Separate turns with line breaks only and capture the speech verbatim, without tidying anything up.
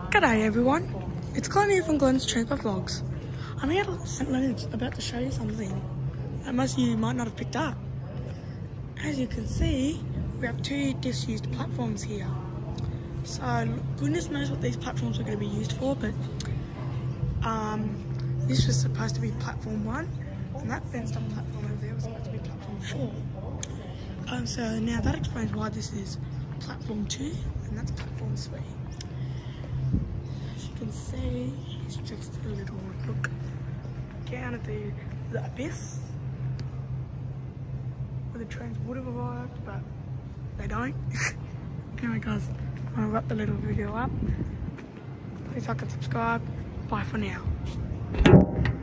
G'day everyone, it's Glen here from Glen's Transport Vlogs. I'm here at Saint Leonard's about to show you something that most of you might not have picked up. As you can see, we have two disused platforms here. So goodness knows what these platforms are going to be used for, but um, this was supposed to be platform one, and that fenced off platform over there was supposed to be platform four. Um, so now that explains why this is platform two, and that's platform three. As you can see, it's just a little look down at the, the abyss where the trains would have arrived, but they don't. Anyway guys, I'm going to wrap the little video up. Please like and subscribe. Bye for now.